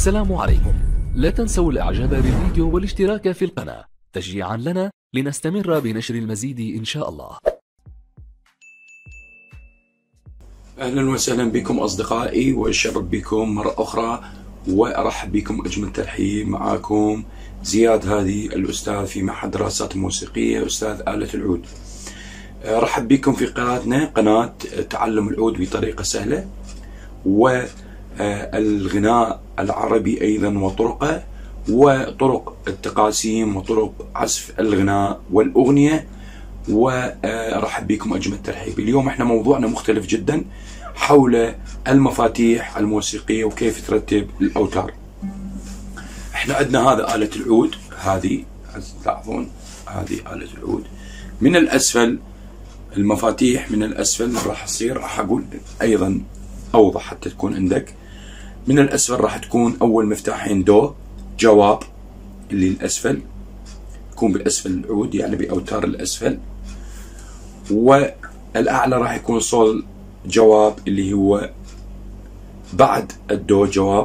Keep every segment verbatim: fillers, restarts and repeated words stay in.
السلام عليكم. لا تنسوا الاعجاب بالفيديو والاشتراك في القناة تشجيعا لنا لنستمر بنشر المزيد ان شاء الله. اهلا وسهلا بكم اصدقائي، واشرف بكم مرة اخرى وارحب بكم اجمل ترحيب. معاكم زياد هادي، الاستاذ في معهد دراسات موسيقية، استاذ آلة العود. ارحب بكم في قناتنا، قناة تعلم العود بطريقة سهلة، والغناء العربي ايضا وطرقه، وطرق التقاسيم وطرق عزف الغناء والاغنية. وارحب بكم اجمل ترحيب. اليوم احنا موضوعنا مختلف جدا حول المفاتيح الموسيقية وكيف ترتب الاوتار. احنا عندنا هذا آلة العود، هذه تلاحظون هذه آلة العود. من الاسفل المفاتيح من الاسفل راح تصير، راح اقول ايضا اوضح حتى تكون عندك. من الاسفل راح تكون اول مفتاحين دو جواب، اللي الاسفل يكون باسفل العود يعني باوتار الاسفل، والاعلى راح يكون صول جواب اللي هو بعد الدو جواب.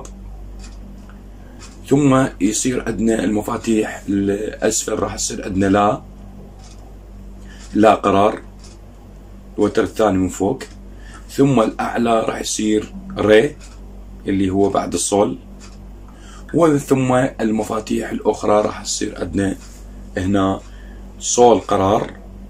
ثم يصير عندنا المفاتيح الاسفل راح يصير عندنا لا لا قرار، الوتر الثاني من فوق. ثم الاعلى راح يصير ري اللي هو بعد الصول. وثم المفاتيح الاخرى راح تصير عندنا هنا صول قرار،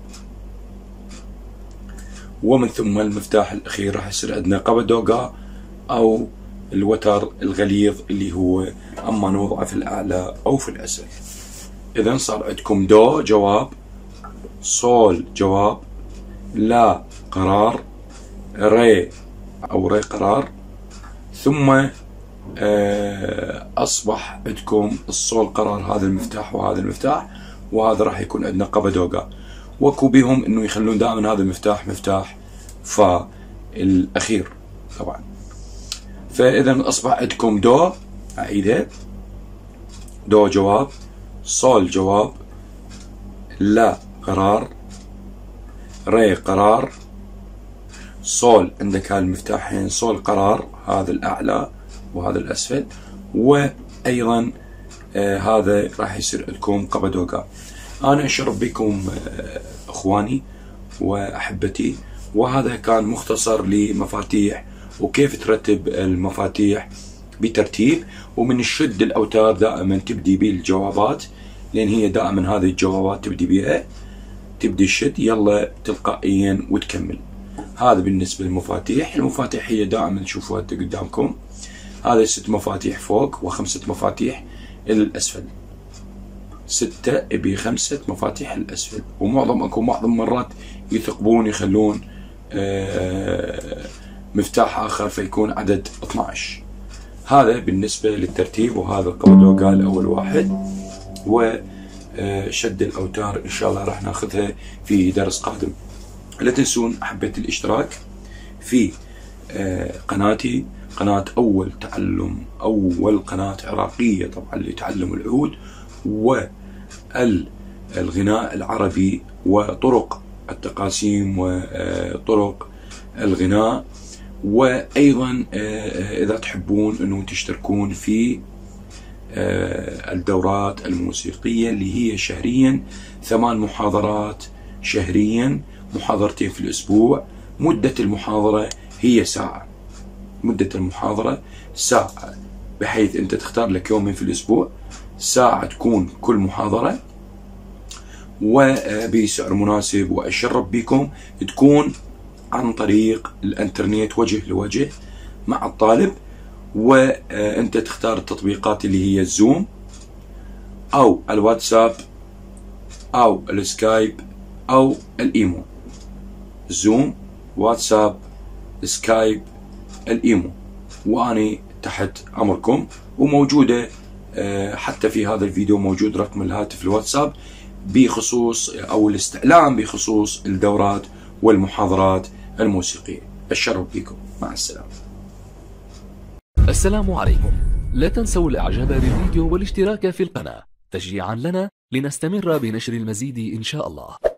ومن ثم المفتاح الاخير راح يصير عندنا قبدوغا او الوتر الغليظ اللي هو اما نوضعه في الاعلى او في الاسفل. اذا صار عندكم دو جواب، صول جواب، لا قرار، ري او ري قرار، ثم اصبح عندكم الصول قرار، هذا المفتاح وهذا المفتاح، وهذا راح يكون عندنا قبدوغا. وكو بهم انه يخلون دائما هذا المفتاح مفتاح فا الاخير طبعا. فاذا اصبح عندكم دو، اعيدها، دو جواب، صول جواب، لا قرار، ري قرار، صول عندك هاي المفتاحين، صول قرار هذا الاعلى وهذا الاسفل، وايضا آه هذا راح يصير لكم قبدوغا. انا اشرف بكم آه اخواني واحبتي، وهذا كان مختصر لمفاتيح وكيف ترتب المفاتيح بترتيب. ومن الشد الاوتار دائما تبدي بالجوابات، لان هي دائما هذه الجوابات تبدي بها، تبدي الشد يلا تلقائيا وتكمل. هذا بالنسبة للمفاتيح. المفاتيح هي دائما تشوفوها قدامكم، هذا ست مفاتيح فوق وخمسة مفاتيح إلى الأسفل، ستة بخمسة مفاتيح الأسفل. ومعظم أكو معظم مرات يثقبون يخلون مفتاح آخر فيكون عدد اثنعش. هذا بالنسبة للترتيب، وهذا قبدوغا الأول واحد، وشد الأوتار إن شاء الله راح ناخذها في درس قادم. لا تنسون أحبتي الاشتراك في قناتي، قناة أول تعلم أول قناة عراقية طبعا لتعلم العود والغناء العربي وطرق التقاسيم وطرق الغناء. وأيضا إذا تحبون أنه تشتركون في الدورات الموسيقية اللي هي شهريا، ثمان محاضرات شهريا، محاضرتين في الأسبوع. مدة المحاضرة هي ساعة، مدة المحاضرة ساعة، بحيث أنت تختار لك يومين في الأسبوع، ساعة تكون كل محاضرة، وبسعر مناسب. وأشرف بكم تكون عن طريق الانترنت وجه لوجه مع الطالب، وأنت تختار التطبيقات اللي هي الزوم أو الواتساب أو السكايب أو الإيمو. زوم، واتساب، سكايب، الإيمو، وأني تحت أمركم. وموجودة حتى في هذا الفيديو موجود رقم الهاتف الواتساب بخصوص أو الاستعلام بخصوص الدورات والمحاضرات الموسيقية. الشرف بكم، مع السلامة. السلام عليكم. لا تنسوا الاعجاب بالفيديو والاشتراك في القناة تشجيعا لنا لنستمر بنشر المزيد ان شاء الله.